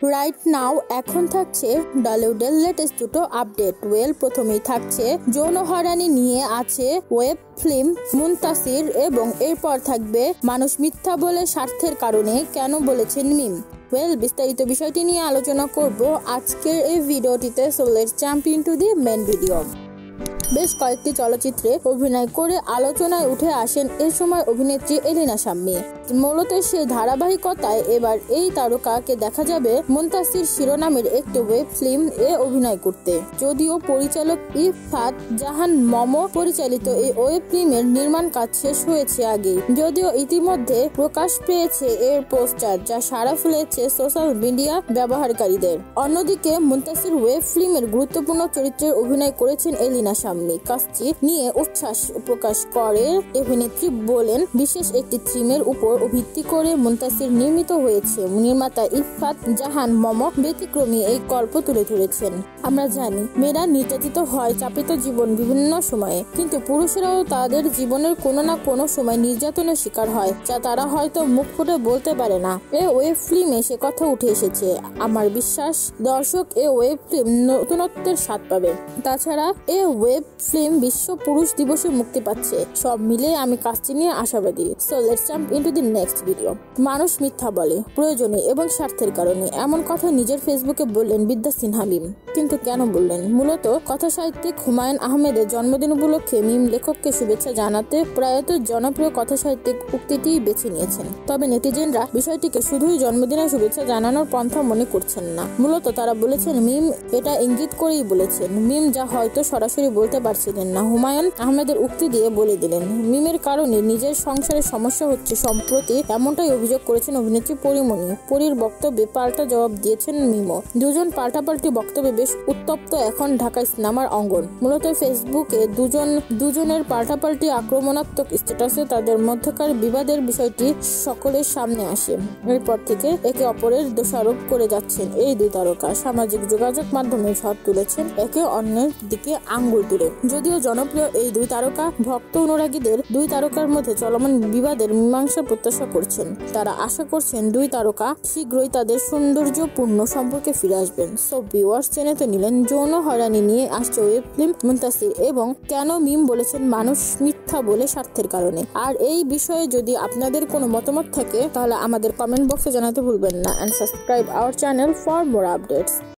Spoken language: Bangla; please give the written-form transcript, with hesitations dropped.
রাইট নাও এখন থাকছে ডলিউডের লেটেস্ট দুটো আপডেট। প্রথমেই থাকছে যৌন হয়রানি নিয়ে আছে ওয়েব ফিল্ম মুনতাসির এবং এরপর থাকবে মানুষ মিথ্যা বলে স্বার্থের কারণে কেন বলেছেন মিম। বিস্তারিত বিষয়টি নিয়ে আলোচনা করব আজকের এই ভিডিওটিতে। So let's jump into the main video. বেশ কয়েকটি চলচ্চিত্রে অভিনয় করে আলোচনায় উঠে আসেন এ সময় অভিনেত্রী এলিনা শাম্মী। মূলত সেই ধারাবাহিকতায় এবার এই তারকাকে দেখা যাবে মুনতাসির শিরোনামের একটি ওয়েব ফিল্ম এ অভিনয় করতে। যদিও পরিচালক ইফাত জাহান মম পরিচালিত এই ওয়েব ফিল্মের নির্মাণ কাজ শেষ হয়েছে আগেই, যদিও ইতিমধ্যে প্রকাশ পেয়েছে এর পোস্টার, যা সাড়া ফেলেছে সোশ্যাল মিডিয়া ব্যবহারকারীদের। অন্যদিকে মুনতাসির ওয়েব ফিল্মের গুরুত্বপূর্ণ চরিত্রে অভিনয় করেছেন এলিনা শাম্মী। কাজটি নিয়ে উচ্ছ্বাস প্রকাশ করে অভিনেত্রী বলেন, বিশেষ একটি থিমের উপর ভিত্তি করে মুনতাসির নির্মিত হয়েছে। নির্মাতা ইফাত জাহান মম ব্যতিক্রমী এই গল্প তুলে ধরেছেন। আমরা জানি মেয়েরা নির্যাতিত হয় চাপিত জীবন বিভিন্ন সময়ে, কিন্তু পুরুষেরাও তাদের জীবনের কোনো না কোনো সময় নির্যাতনের শিকার হয়, যা তারা হয়তো মুখ ফুটে বলতে পারে না। এই ওয়েব ফিল্মে সে কথা উঠে এসেছে। আমার বিশ্বাস দর্শক এই ওয়েব ফিল্ম নতুনত্বের স্বাদ পাবে। তাছাড়া এই ওয়েব ফিল্ম বিশ্ব পুরুষ দিবসে মুক্তি পাচ্ছে। সব মিলে আমি কাজটি নিয়ে আশাবাদী। So let's jump into the next video. মানুষ মিথ্যা বলে প্রয়োজনে এবং স্বার্থের কারণে, এমন কথা নিজের ফেসবুকে বললেন বিদ্যা সিনহা মিম। কিন্তু কেন বললেন? মূলত কথা সাহিত্যিক হুমায়ুন আহমেদের জন্মদিন উপলক্ষে মিম লেখককে শুভেচ্ছা জানাতে প্রয়াত জনপ্রিয় কথা সাহিত্যিক উক্তিটি বেছে নিয়েছেন। তবে নেটিজেনরা বিষয়টিকে শুধুই জন্মদিনের শুভেচ্ছা জানানোর পন্থা মনে করছেন না। মূলত তারা বলেছেন মিম এটা ইঙ্গিত করেই বলেছেন। মিম যা হয়তো সরাসরি বলতে পারছিলেন না, হুমায়ুন আহমেদের উক্তি দিয়ে বলে দিলেন। মিমের কারণে নিজের সংসারের সমস্যা হচ্ছে সম্প্রতি, এমনটাই অভিযোগ করেছেন অভিনেত্রী পরিমণি। পরির বক্তব্যে পাল্টা জবাব দিয়েছেন মিমও। দুজন পাল্টাপাল্টি বক্তব্যে বেশ উত্তপ্ত এখন ঢাকা সিনেমার অঙ্গন। মূলত ফেসবুকে দুজনের পাল্টাপাল্টি আক্রমণাত্মক স্ট্যাটাসে তাদের মধ্যকার বিবাদের বিষয়টি সকলের সামনে আসে। এরপর থেকে একে অপরের দোষারোপ করে যাচ্ছেন এই দুই তারকা। সামাজিক যোগাযোগ মাধ্যমে ঝড় তুলেছেন একে অন্যের দিকে আঙ্গুল তুলে। যদিও জনপ্রিয় এই দুই তারকা ভক্ত অনুরাগীদের দুই তারকার মধ্যে চলমান বিবাদের মীমাংসা প্রত্যাশা করছেন। তারা আশা করছেন দুই তারকা শীঘ্রই তাদের সৌন্দর্যপূর্ণ সম্পর্কে ফিরে আসবেন। সো ভিউয়ার্স, জেনে তো নিলেন যৌন হয়রানি নিয়ে আসছে ওয়েব ফিল্ম মুনতাসির এবং কেন মিম বলেছেন মানুষ মিথ্যা বলে স্বার্থের কারণে। আর এই বিষয়ে যদি আপনাদের কোনো মতামত থাকে তাহলে আমাদের কমেন্ট বক্সে জানাতে ভুলবেন না। And subscribe our channel for more updates.